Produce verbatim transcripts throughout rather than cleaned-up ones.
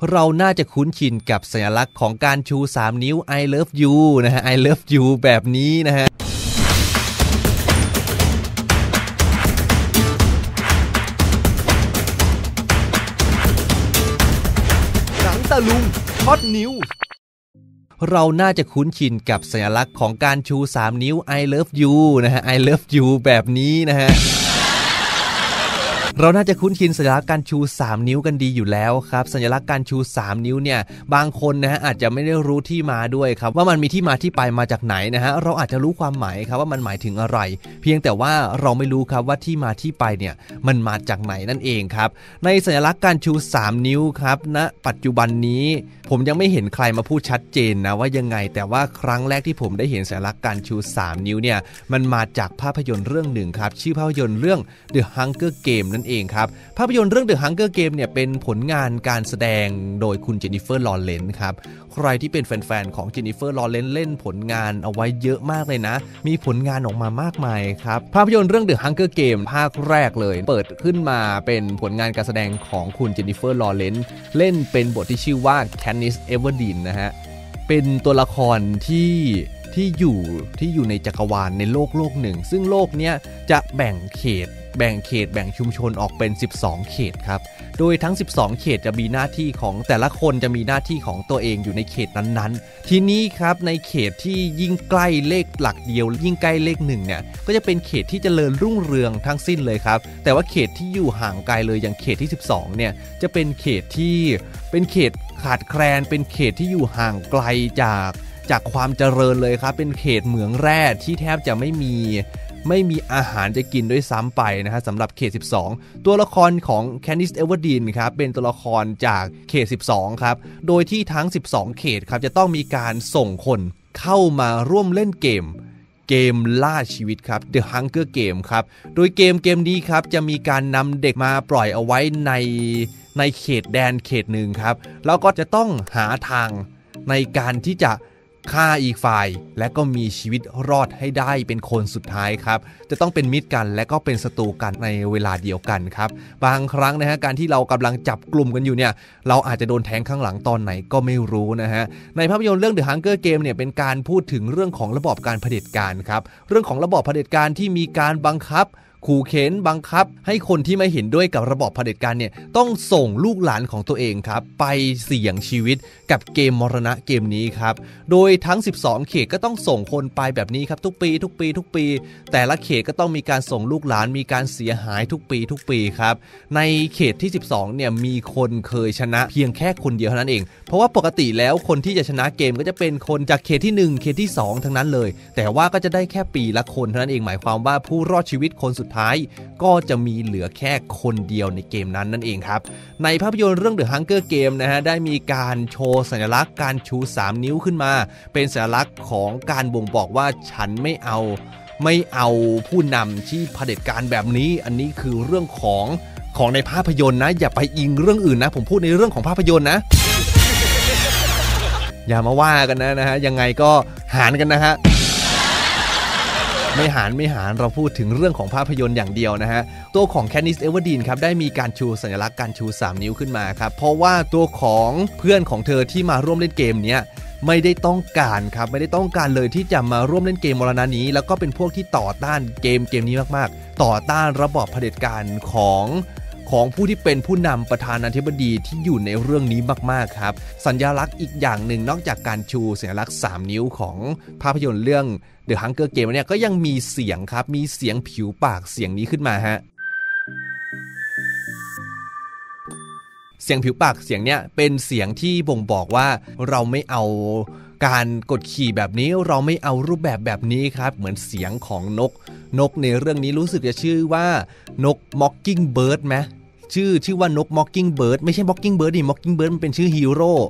เราน่าจะคุ้นชินกับสัญลักษณ์ของการชูสามนิ้ว I love you นะฮะ I love you แบบนี้นะฮะหนังตะลุงฮอตนิวเราน่าจะคุ้นชินกับสัญลักษณ์ของการชูสามนิ้ว I love you นะฮะ I love you แบบนี้นะฮะเราน่าจะคุ้นชินสัญลักษณ์การชูสามนิ้วกันดีอยู่แล้วครับสัญลักษณ์การชูสามนิ้วเนี่ยบางคนนะฮะอาจจะไม่ได้รู้ที่มาด้วยครับว่ามันมีที่มาที่ไปมาจากไหนนะฮะเราอาจจะรู้ความหมายครับว่ามันหมายถึงอะไรเพียงแต่ว่าเราไม่รู้ครับว่าที่มาที่ไปเนี่ยมันมาจากไหนนั่นเองครับในสัญลักษณ์การชูสามนิ้วครับณปัจจุบันนี้ผมยังไม่เห็นใครมาพูดชัดเจนนะว่ายังไงแต่ว่าครั้งแรกที่ผมได้เห็นสัญลักษณ์การชูสามนิ้วเนี่ยมันมาจากภาพยนตร์เรื่องหนึ่งครับชื่อภาพยนตร์เรื่อง The Hunger Game นั่นเองครับภาพยนตร์เรื่อง The Hunger Game เนี่ยเป็นผลงานการแสดงโดยคุณเจนนิเฟอร์ลอเรนซ์ครับใครที่เป็นแฟนๆของเจนนิเฟอร์ลอเรนซ์เล่นผลงานเอาไว้เยอะมากเลยนะมีผลงานออกมามากมายครับภาพยนตร์เรื่อง The Hunger Game ภาคแรกเลยเปิดขึ้นมาเป็นผลงานการแสดงของคุณเจนนิเฟอร์ลอเรนซ์เล่นเป็นบทที่ชื่อว่า Katniss Everdeen นะฮะเป็นตัวละครที่ที่อยู่ที่อยู่ในจักรวาลในโลกโลกหนึ่งซึ่งโลกเนี้ยจะแบ่งเขตแบ่งเขตแบ่งชุมชนออกเป็นสิบสองเขตครับโดยทั้งสิบสองเขตจะมีหน้าที่ของแต่ละคนจะมีหน้าที่ของตัวเองอยู่ในเขตนั้นๆทีนี้ครับในเขตที่ยิ่งใกล้เลขหลักเดียวยิ่งใกล้เลขหนึ่งเนี่ยก็จะเป็นเขตที่เจริญรุ่งเรืองทั้งสิ้นเลยครับแต่ว่าเขตที่อยู่ห่างไกลเลยอย่างเขตที่สิบสองเนี่ยจะเป็นเขตที่เป็นเขตขาดแคลนเป็นเขตที่อยู่ห่างไกลจากจากความเจริญเลยครับเป็นเขตเหมืองแร่ที่แทบจะไม่มีไม่มีอาหารจะกินด้วยซ้ำไปนะฮะสำหรับเขตสิบสองตัวละครของ Katniss Everdeen ครับเป็นตัวละครจากเขตสิบสองครับโดยที่ทั้งสิบสองเขตครับจะต้องมีการส่งคนเข้ามาร่วมเล่นเกมเกมล่าชีวิตครับ The Hunger Game ครับโดยเกมเกมนี้ครับจะมีการนำเด็กมาปล่อยเอาไว้ในในเขตแดนเขตหนึ่งครับแล้วก็จะต้องหาทางในการที่จะฆ่าอีกฝ่ายและก็มีชีวิตรอดให้ได้เป็นคนสุดท้ายครับจะต้องเป็นมิตรกันและก็เป็นศัตรูกันในเวลาเดียวกันครับบางครั้งนะฮะการที่เรากำลังจับกลุ่มกันอยู่เนี่ยเราอาจจะโดนแทงข้างหลังตอนไหนก็ไม่รู้นะฮะในภาพยนตร์เรื่อง The Hunger Game เนี่ยเป็นการพูดถึงเรื่องของระบอบการเผด็จการครับเรื่องของระบอบเผด็จการที่มีการบังคับขู่เข็นบังคับให้คนที่ไม่เห็นด้วยกับระบอบเผด็จการเนี่ยต้องส่งลูกหลานของตัวเองครับไปเสี่ยงชีวิตกับเกมมรณะเกมนี้ครับโดยทั้งสิบสองเขตก็ต้องส่งคนไปแบบนี้ครับทุกปีทุกปีทุกปีแต่ละเขตก็ต้องมีการส่งลูกหลานมีการเสียหายทุกปีทุกปีครับในเขตที่สิบสองเนี่ยมีคนเคยชนะเพียงแค่คนเดียวเท่านั้นเองเพราะว่าปกติแล้วคนที่จะชนะเกมก็จะเป็นคนจากเขตที่หนึ่งเขตที่สองทั้งนั้นเลยแต่ว่าก็จะได้แค่ปีละคนเท่านั้นเองหมายความว่าผู้รอดชีวิตคนสุดท้ายก็จะมีเหลือแค่คนเดียวในเกมนั้นนั่นเองครับในภาพยนตร์เรื่อง The Hunger Game นะฮะได้มีการโชว์สัญลักษณ์การชูสามนิ้วขึ้นมาเป็นสัญลักษณ์ของการบ่งบอกว่าฉันไม่เอาไม่เอาผู้นำที่เผด็จการแบบนี้อันนี้คือเรื่องของของในภาพยนตร์นะอย่าไปอิงเรื่องอื่นนะผมพูดในเรื่องของภาพยนตร์นะ อย่ามาว่ากันนะนะฮะยังไงก็หารกันนะฮะไม่หารไม่หารเราพูดถึงเรื่องของภาพยนตร์อย่างเดียวนะฮะตัวของ Katniss Everdeen ครับได้มีการชูสัญลักษณ์การชูสามนิ้วขึ้นมาครับเพราะว่าตัวของเพื่อนของเธอที่มาร่วมเล่นเกมเนี้ยไม่ได้ต้องการครับไม่ได้ต้องการเลยที่จะมาร่วมเล่นเกมมรณะนี้แล้วก็เป็นพวกที่ต่อต้านเกมเกมนี้มากๆต่อต้านระบอบเผด็จการของของผู้ที่เป็นผู้นำประธานาธิบดีที่อยู่ในเรื่องนี้มากๆครับสัญลักษณ์อีกอย่างหนึ่งนอกจากการชูสัญลักษณ์สามนิ้วของภาพยนตร์เรื่อง The Hunger Game เนี่ยก็ยังมีเสียงครับมีเสียงผิวปากเสียงนี้ขึ้นมาฮะเสียงผิวปากเสียงเนี้ยเป็นเสียงที่บ่งบอกว่าเราไม่เอาการกดขี่แบบนี้เราไม่เอารูปแบบแบบนี้ครับเหมือนเสียงของนกนกในเรื่องนี้รู้สึกจะชื่อว่านก Mockingbird ไหมชื่อชื่อว่านก Mockingbird ไม่ใช่ Mockingbird ดิ Mockingbird มันเป็นชื่อฮีโร่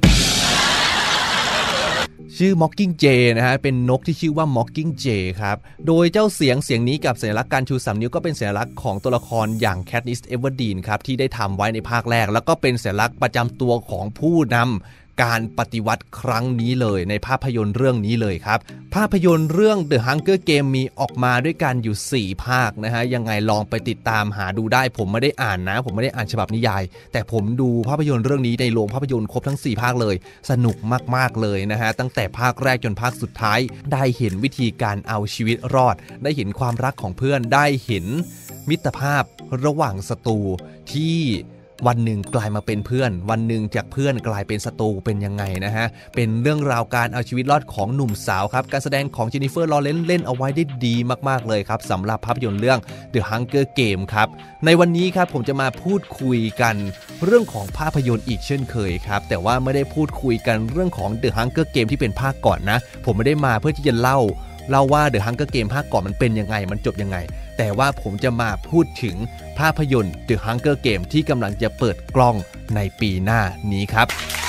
ชื่อ Mockingjay นะฮะเป็นนกที่ชื่อว่า Mockingjay ครับโดยเจ้าเสียงเสียงนี้กับสัญลักษณ์การชูสามนิ้วก็เป็นสัญลักษณ์ของตัวละครอย่าง Katniss Everdeen ครับที่ได้ทำไว้ในภาคแรกแล้วก็เป็นสัญลักษณ์ประจำตัวของผู้นำการปฏิวัติครั้งนี้เลยในภาพยนตร์เรื่องนี้เลยครับภาพยนตร์เรื่อง The Hunger Game มีออกมาด้วยกันอยู่สี่ภาคนะฮะยังไงลองไปติดตามหาดูได้ผมไม่ได้อ่านนะผมไม่ได้อ่านฉบับนิยายแต่ผมดูภาพยนตร์เรื่องนี้ในโรงภาพยนตร์ครบทั้งสี่ภาคเลยสนุกมากๆเลยนะฮะตั้งแต่ภาคแรกจนภาคสุดท้ายได้เห็นวิธีการเอาชีวิตรอดได้เห็นความรักของเพื่อนได้เห็นมิตรภาพระหว่างศัตรูที่วันหนึ่งกลายมาเป็นเพื่อนวันหนึ่งจากเพื่อนกลายเป็นศัตรูเป็นยังไงนะฮะเป็นเรื่องราวการเอาชีวิตรอดของหนุ่มสาวครับการแสดงของเจนนิเฟอร์ลอเรนซ์เล่นเอาไว้ได้ดีมากๆเลยครับสำหรับภาพยนตร์เรื่อง The Hunger Game ครับในวันนี้ครับผมจะมาพูดคุยกันเรื่องของภาพยนตร์อีกเช่นเคยครับแต่ว่าไม่ได้พูดคุยกันเรื่องของ The Hunger Game ที่เป็นภาคก่อนนะผมไม่ได้มาเพื่อที่จะเล่าเล่าว่า The Hunger Game ภาคก่อนมันเป็นยังไงมันจบยังไงแต่ว่าผมจะมาพูดถึงภาพยนตร์ The Hunger Game ที่กำลังจะเปิดกล้องในปีหน้านี้ครับ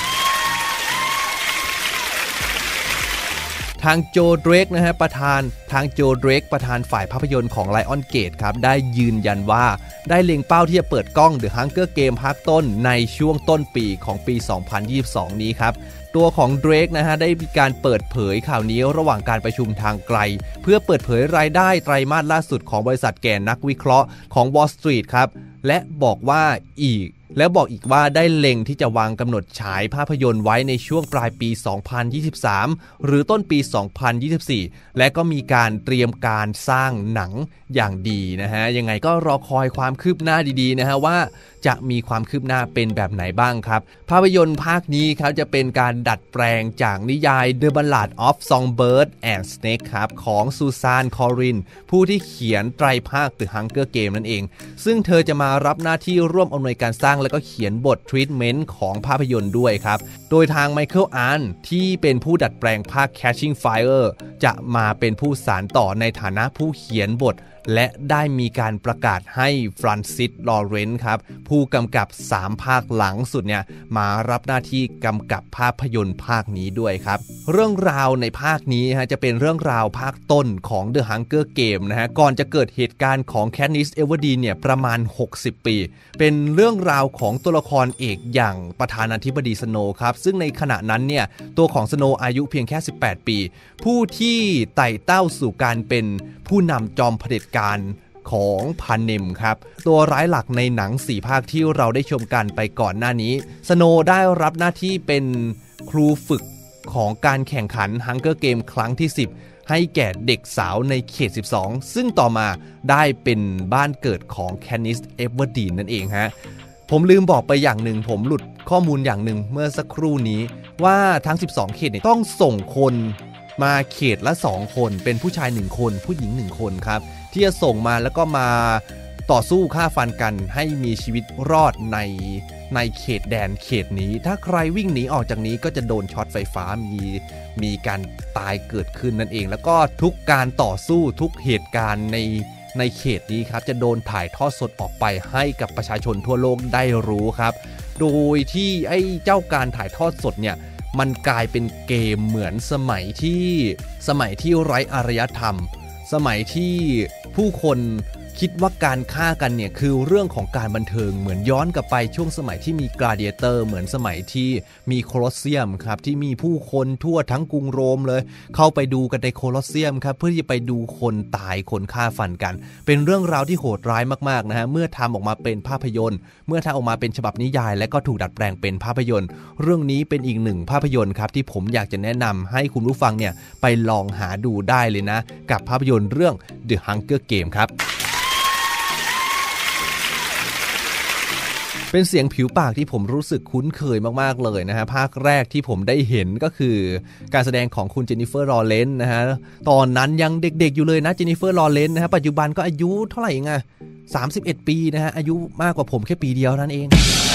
ทางโจเดรกนะฮะประธานทางโจเดรกประธานฝ่ายภาพยนตร์ของ Lionsgate ครับได้ยืนยันว่าได้เล็งเป้าที่จะเปิดกล้อง The Hunger Game ภาคต้นในช่วงต้นปีของปี สองพันยี่สิบสอง นี้ครับตัวของเดรกนะฮะได้มีการเปิดเผยข่าวนี้ระหว่างการประชุมทางไกลเพื่อเปิดเผยรายได้ไตรมาสล่าสุดของบริษัทแก่นักวิเคราะห์ของ Wall Street ครับและบอกว่าอีกแล้วบอกอีกว่าได้เล็งที่จะวางกำหนดฉายภาพยนตร์ไว้ในช่วงปลายปี สองพันยี่สิบสาม หรือต้นปี สองพันยี่สิบสี่ และก็มีการเตรียมการสร้างหนังอย่างดีนะฮะยังไงก็รอคอยความคืบหน้าดีๆนะฮะว่าจะมีความคืบหน้าเป็นแบบไหนบ้างครับภาพยนตร์ภาคนี้ครับจะเป็นการดัดแปลงจากนิยาย The Ballad of Songbird and Snake ครับของซูซานคอรินผู้ที่เขียนไตรภาค The Hunger Game นั่นเองซึ่งเธอจะมารับหน้าที่ร่วมอำนวยการสร้างและก็เขียนบททรีทเมนต์ของภาพยนตร์ด้วยครับโดยทางไมเคิลอาร์นที่เป็นผู้ดัดแปลงภาค Catching Fire จะมาเป็นผู้สานต่อในฐานะผู้เขียนบทและได้มีการประกาศให้ฟรานซิสลอเรนซ์ครับผู้กำกับสามภาคหลังสุดเนี่ยมารับหน้าที่กำกับภาพยนตร์ภาคนี้ด้วยครับเรื่องราวในภาคนี้ฮะจะเป็นเรื่องราวภาคต้นของ The Hunger Game นะฮะก่อนจะเกิดเหตุการณ์ของ Katniss Everdeen เนี่ยประมาณหกสิบปีเป็นเรื่องราวของตัวละครเอกอย่างประธานาธิบดีสโนว์ครับซึ่งในขณะนั้นเนี่ยตัวของสโนว์อายุเพียงแค่สิบแปดปีผู้ที่ไต่เต้าสู่การเป็นผู้นำจอมเผด็จการของพาเนมครับตัวร้ายหลักในหนังสี่ภาคที่เราได้ชมกันไปก่อนหน้านี้สโนว์ได้รับหน้าที่เป็นครูฝึกของการแข่งขัน Hunger Game ครั้งที่สิบให้แก่เด็กสาวในเขตสิบสองซึ่งต่อมาได้เป็นบ้านเกิดของ Katniss Everdeen นั่นเองฮะผมลืมบอกไปอย่างหนึ่งผมหลุดข้อมูลอย่างหนึ่งเมื่อสักครู่นี้ว่าทั้งสิบสองเขตเนี่ยต้องส่งคนมาเขตละสองคนเป็นผู้ชายหนึ่งคนผู้หญิงหนึ่งคนครับที่จะส่งมาแล้วก็มาต่อสู้ฆ่าฟันกันให้มีชีวิตรอดในในเขตแดนเขตนี้ถ้าใครวิ่งหนีออกจากนี้ก็จะโดนช็อตไฟฟ้ามีมีการตายเกิดขึ้นนั่นเองแล้วก็ทุกการต่อสู้ทุกเหตุการณ์ในในเขตนี้ครับจะโดนถ่ายทอดสดออกไปให้กับประชาชนทั่วโลกได้รู้ครับโดยที่ไอ้เจ้าการถ่ายทอดสดเนี่ยมันกลายเป็นเกมเหมือนสมัยที่สมัยที่ไร้อารยธรรมสมัยที่ผู้คนคิดว่าการฆ่ากันเนี่ยคือเรื่องของการบันเทิงเหมือนย้อนกลับไปช่วงสมัยที่มีกลาดิเอเตอร์เหมือนสมัยที่มีโคลอสเซียมครับที่มีผู้คนทั่วทั้งกรุงโรมเลยเข้าไปดูกันในโคลอสเซียมครับเพื่อที่จะไปดูคนตายคนฆ่าฟันกันเป็นเรื่องราวที่โหดร้ายมากๆนะฮะเมื่อทำออกมาเป็นภาพยนตร์เมื่อทำออกมาเป็นฉบับนิยายและก็ถูกดัดแปลงเป็นภาพยนตร์เรื่องนี้เป็นอีกหนึ่งภาพยนตร์ครับที่ผมอยากจะแนะนำให้คุณผู้ฟังเนี่ยไปลองหาดูได้เลยนะกับภาพยนตร์เรื่อง The Hunger Game ครับเป็นเสียงผิวปากที่ผมรู้สึกคุ้นเคยมากๆเลยนะฮะภาคแรกที่ผมได้เห็นก็คือการแสดงของคุณเจนนิเฟอร์ลอเรนซ์นะฮะตอนนั้นยังเด็กๆอยู่เลยนะเจนนิเฟอร์ลอเรนซ์นะฮะปัจจุบันก็อายุเท่าไหร่ไงสามสิบเอ็ดปีนะฮะอายุมากกว่าผมแค่ปีเดียวนั่นเอง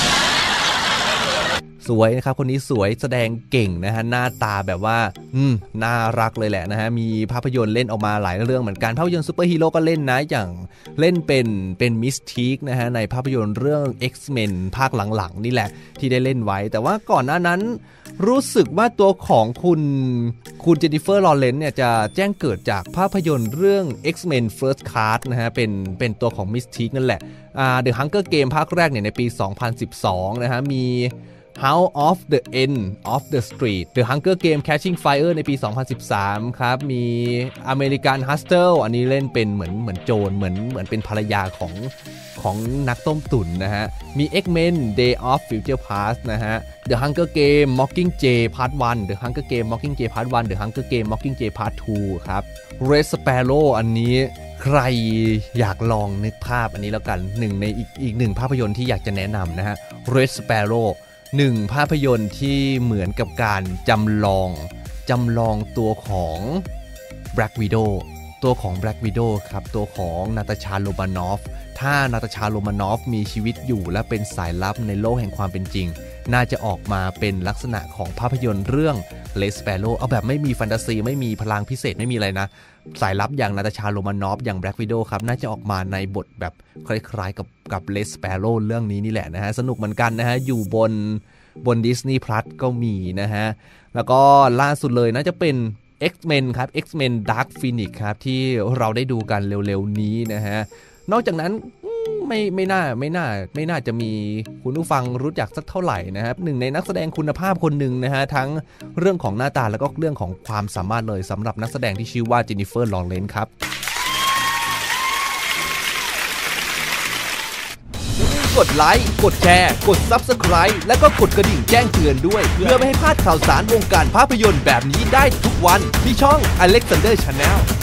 สวยนะครับคนนี้สวยแสดงเก่งนะฮะหน้าตาแบบว่าอืมน่ารักเลยแหละนะฮะมีภาพยนตร์เล่นออกมาหลายเรื่องเหมือนกันภาพยนตร์ซูเปอร์ฮีโร่ก็เล่นนะอย่างเล่นเป็นเป็นมิสทีคนะฮะในภาพยนตร์เรื่อง X-Men ภาคหลังๆนี่แหละที่ได้เล่นไว้แต่ว่าก่อนหน้านั้นรู้สึกว่าตัวของคุณคุณเจนนิเฟอร์ลอเรนซ์เนี่ยจะแจ้งเกิดจากภาพยนตร์เรื่อง X-Men First Class นะฮะเป็นเป็นตัวของมิสทีคนั่นแหละอ่า The Hunger Game ภาคแรกเนี่ยในปีสองพันสิบสองนะฮะมี House of the End of the Street The Hunger Game Catching Fire ในปี สองพันสิบสาม ครับมี American Hustle อันนี้เล่นเป็นเหมือนเหมือนโจรเหมือนเหมือนเป็นภรรยาของของนักต้มตุ๋นนะฮะมี X-Men Day of Future Past นะฮะ The Hunger Game Mockingjay Part วัน The Hunger Game Mockingjay Part วัน The Hunger Game Mockingjay Part ทูครับ Red Sparrow อันนี้ใครอยากลองนึกภาพอันนี้แล้วกันหนึ่งในอีกอีกหนึ่งภาพยนตร์ที่อยากจะแนะนำนะฮะ Red Sparrow หนึ่งภาพยนตร์ที่เหมือนกับการจำลองจำลองตัวของ Black Widow ตัวของ Black Widow ครับตัวของนาตาชา โรมานอฟถ้านาตาชา โรมานอฟมีชีวิตอยู่และเป็นสายลับในโลกแห่งความเป็นจริงน่าจะออกมาเป็นลักษณะของภาพยนตร์เรื่อง Red Sparrow เอาแบบไม่มีแฟนตาซีไม่มีพลังพิเศษไม่มีอะไรนะสายลับอย่างนาตาชา โรมานอฟอย่าง Black Widow ครับน่าจะออกมาในบทแบบคล้ายๆกับกับ Red Sparrow เรื่องนี้นี่แหละนะฮะสนุกเหมือนกันนะฮะอยู่บนบน Disney Plus ก็มีนะฮะแล้วก็ล่าสุดเลยน่าจะเป็น X-Men ครับ X-Men Dark Phoenix ครับที่เราได้ดูกันเร็วๆนี้นะฮะนอกจากนั้นไม่ไม่น่าไม่น่าไม่น่าจะมีคุณผู้ฟังรู้จักสักเท่าไหร่นะครับหนึ่งในนักแสดงคุณภาพคนหนึ่งนะฮะทั้งเรื่องของหน้าตาแล้วก็เรื่องของความสามารถเลยสำหรับนักแสดงที่ชื่อว่าเจนนิเฟอร์ลอเรนซ์ครับกดไลค์กดแชร์กด Subscribe แล้วก็กดกระดิ่งแจ้งเตือนด้วยเพื่อไม่ให้พลาดข่าวสารวงการภาพยนตร์แบบนี้ได้ทุกวันที่ช่อง Alexander Channel